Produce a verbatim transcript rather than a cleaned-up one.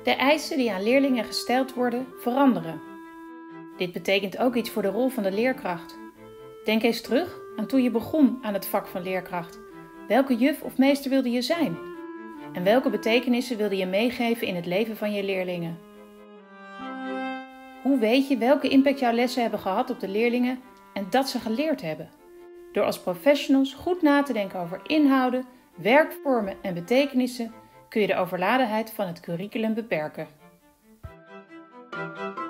De eisen die aan leerlingen gesteld worden, veranderen. Dit betekent ook iets voor de rol van de leerkracht. Denk eens terug aan toen je begon aan het vak van leerkracht. Welke juf of meester wilde je zijn? En welke betekenissen wilde je meegeven in het leven van je leerlingen? Hoe weet je welke impact jouw lessen hebben gehad op de leerlingen en dat ze geleerd hebben? Door als professionals goed na te denken over inhouden, werkvormen en betekenissen kun je de overladenheid van het curriculum beperken.